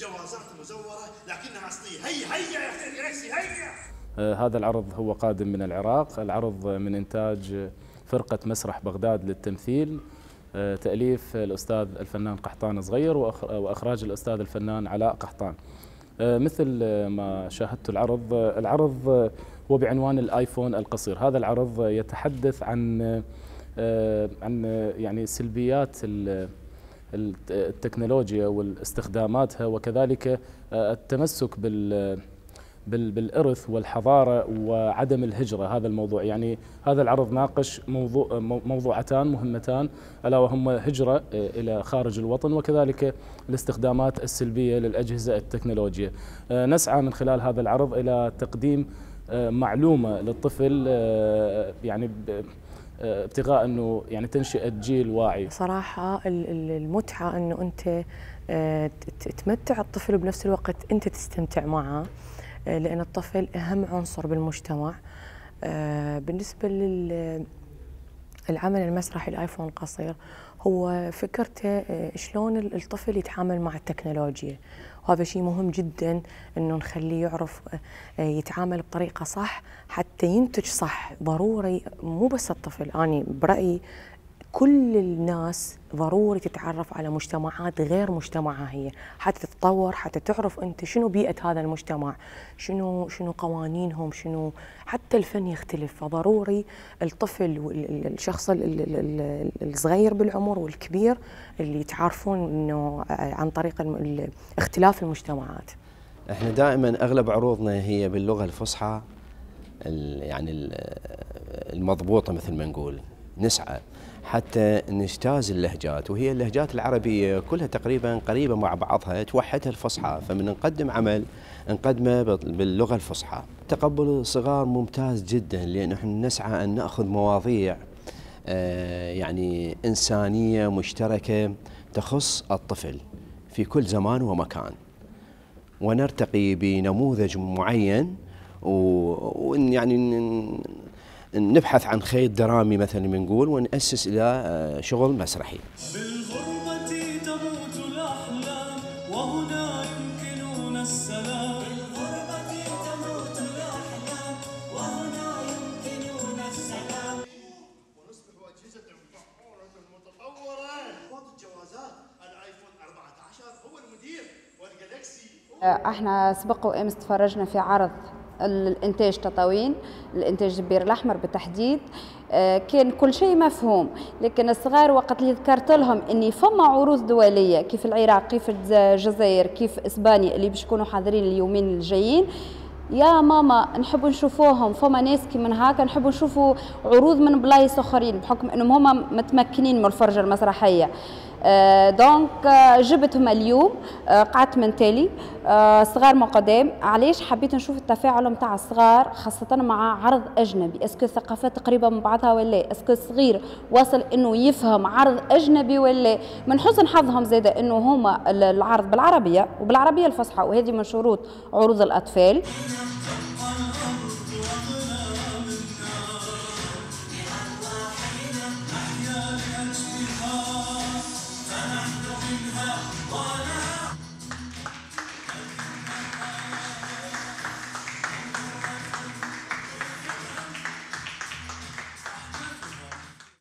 جوازات مزوره لكنها اصليه. هيا يا اخي جالكسي هيا. هذا العرض هو قادم من العراق. العرض من إنتاج فرقة مسرح بغداد للتمثيل، تأليف الأستاذ الفنان قحطان صغير وإخراج الأستاذ الفنان علاء قحطان. مثل ما شاهدت العرض هو بعنوان الآيفون القصير. هذا العرض يتحدث عن يعني سلبيات التكنولوجيا واستخداماتها، وكذلك التمسك بالإرث والحضارة وعدم الهجرة. هذا الموضوع، يعني هذا العرض ناقش موضوعتان مهمتان، ألا وهما هجرة إلى خارج الوطن وكذلك الاستخدامات السلبية للأجهزة التكنولوجية. نسعى من خلال هذا العرض إلى تقديم معلومة للطفل، يعني ابتغاء أنه يعني تنشئة جيل واعي. صراحة المتعة أنه أنت تمتع الطفل وبنفس الوقت أنت تستمتع معه، لأن الطفل أهم عنصر بالمجتمع. بالنسبة للعمل المسرحي الآيفون القصير، هو فكرته شلون الطفل يتعامل مع التكنولوجيا، وهذا شيء مهم جدا انه نخليه يعرف يتعامل بطريقه صح حتى ينتج صح. ضروري مو بس الطفل، أنا برأيي كل الناس ضروري تتعرف على مجتمعات غير مجتمعها هي، حتى تتطور، حتى تعرف انت شنو بيئة هذا المجتمع، شنو قوانينهم، شنو حتى الفن يختلف. فضروري الطفل والشخص الصغير بالعمر والكبير اللي يتعارفون انه عن طريق اختلاف المجتمعات. احنا دائما اغلب عروضنا هي باللغة الفصحى، يعني المضبوطة مثل ما نقول. نسعى حتى نجتاز اللهجات، وهي اللهجات العربية كلها تقريبا قريبة مع بعضها، توحدها الفصحى. فمن نقدم عمل نقدمه باللغة الفصحى. تقبل الصغار ممتاز جدا، لأن احنا نسعى أن نأخذ مواضيع يعني إنسانية مشتركة تخص الطفل في كل زمان ومكان، ونرتقي بنموذج معين، وإن يعني نبحث عن خيط درامي مثلا بنقول، ونأسس إلى شغل مسرحي. بالغربة تموت الأحلام وهنا يمكننا السلام. بالغربة تموت الأحلام وهنا يمكننا السلام. ونصبح أجهزة فعالة متطورة. وقت الجوازات الآيفون 14 هو المدير والجالكسي. احنا سبق وامس تفرجنا في عرض الانتاج تطاوين، الانتاج بير الاحمر بالتحديد. كان كل شيء مفهوم، لكن الصغار وقت اللي ذكرت لهم اني فما عروض دوليه كيف العراق، كيف الجزائر، كيف اسبانيا اللي باش يكونوا حاضرين اليومين الجايين، يا ماما نحبوا نشوفوهم. فما ناس كي من هكا نحبوا نشوفوا عروض من بلايص اخرين بحكم انهم هما متمكنين من الفرجه المسرحيه. دونك جبتهم اليوم، قعدت من تالي صغار ما قدام. علاش حبيت نشوف التفاعل نتاع الصغار خاصة مع عرض أجنبي؟ اسكو الثقافات قريبة من بعضها ولا؟ اسكو الصغير وصل إنه يفهم عرض أجنبي ولا؟ من حسن حظهم زادة إنه هما العرض بالعربية وبالعربية الفصحى، وهذه من شروط عروض الأطفال.